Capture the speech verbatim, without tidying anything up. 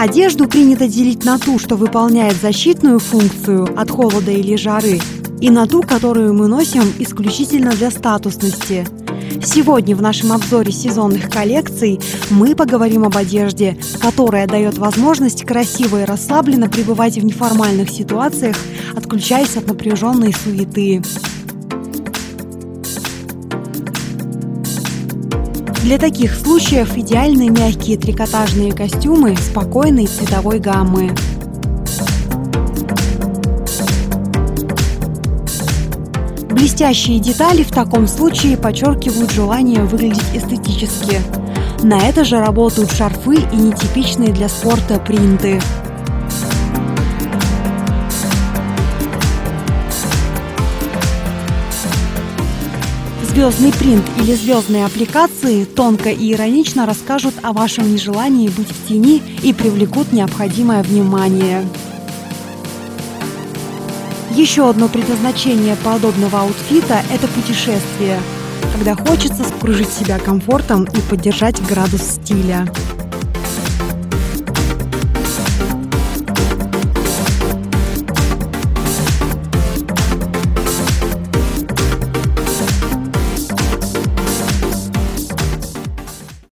Одежду принято делить на ту, что выполняет защитную функцию от холода или жары, и на ту, которую мы носим исключительно для статусности. Сегодня в нашем обзоре сезонных коллекций мы поговорим об одежде, которая дает возможность красиво и расслабленно пребывать в неформальных ситуациях, отключаясь от напряженной суеты. Для таких случаев идеальны мягкие трикотажные костюмы спокойной цветовой гаммы. Блестящие детали в таком случае подчеркивают желание выглядеть эстетически. На это же работают шарфы и нетипичные для спорта принты. Звездный принт или звездные аппликации тонко и иронично расскажут о вашем нежелании быть в тени и привлекут необходимое внимание. Еще одно предназначение подобного аутфита – это путешествие, когда хочется скружить себя комфортом и поддержать градус стиля.